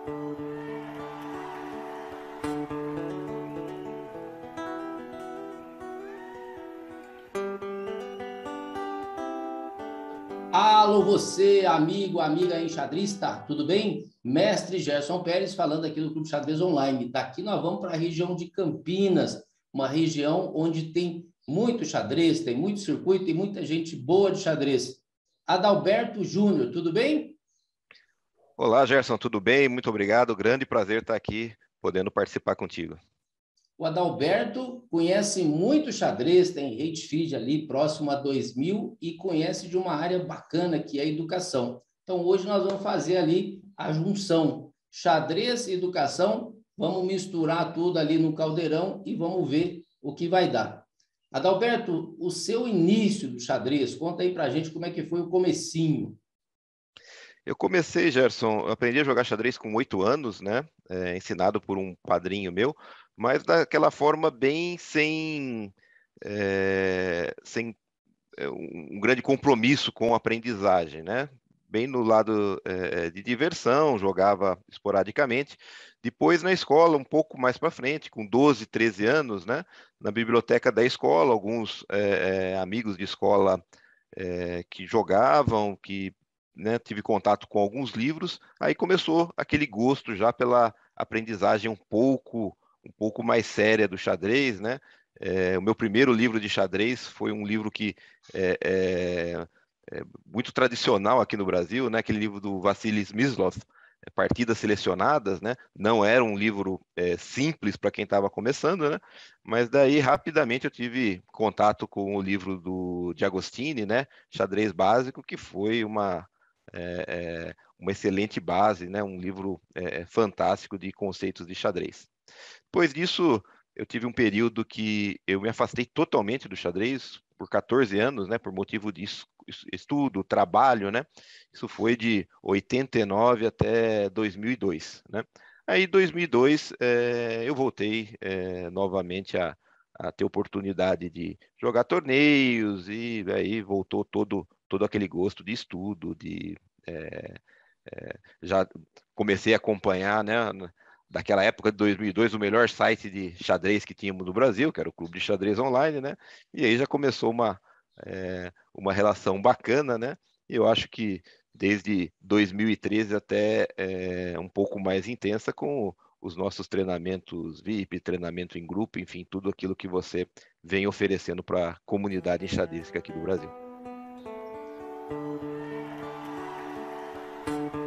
Alô, você, amigo, amiga enxadrista, tudo bem? Mestre Gerson Pérez falando aqui do Clube Xadrez Online. Daqui nós vamos para a região de Campinas, uma região onde tem muito xadrez, tem muito circuito, tem muita gente boa de xadrez. Adalberto Júnior, tudo bem? Olá, Gerson, tudo bem? Muito obrigado. Grande prazer estar aqui podendo participar contigo. O Adalberto conhece muito xadrez, tem rate feed ali próximo a 2000 e conhece de uma área bacana que é a educação. Então, hoje nós vamos fazer ali a junção xadrez e educação, vamos misturar tudo ali no caldeirão e vamos ver o que vai dar. Adalberto, o seu início do xadrez, conta aí pra gente como é que foi o comecinho. Eu comecei, Gerson, eu aprendi a jogar xadrez com 8 anos, né? Ensinado por um padrinho meu, mas daquela forma bem sem um grande compromisso com a aprendizagem, né? Bem no lado de diversão, jogava esporadicamente. Depois na escola, um pouco mais para frente, com 12, 13 anos, né? Na biblioteca da escola, alguns amigos de escola que jogavam, que né, tive contato com alguns livros, aí começou aquele gosto já pela aprendizagem um pouco mais séria do xadrez, né? O meu primeiro livro de xadrez foi um livro que é, é, muito tradicional aqui no Brasil, né? Aquele livro do Vassili Smyslov, Partidas Selecionadas, né? Não era um livro simples para quem estava começando, né? Mas daí rapidamente eu tive contato com o livro de Agostini, né? Xadrez Básico, que foi uma excelente base, né? Um livro fantástico de conceitos de xadrez. Depois disso, eu tive um período que eu me afastei totalmente do xadrez por 14 anos, né, por motivo de estudo, trabalho, né? Isso foi de 89 até 2002, né? Aí, em 2002, eu voltei novamente a ter oportunidade de jogar torneios e aí voltou todo aquele gosto de estudo, já comecei a acompanhar, né? Daquela época de 2002, o melhor site de xadrez que tínhamos no Brasil, que era o Clube de Xadrez Online, né? E aí já começou uma relação bacana, né? E eu acho que desde 2013 até um pouco mais intensa com os nossos treinamentos VIP, treinamento em grupo, enfim, tudo aquilo que você vem oferecendo para a comunidade enxadrística aqui do Brasil.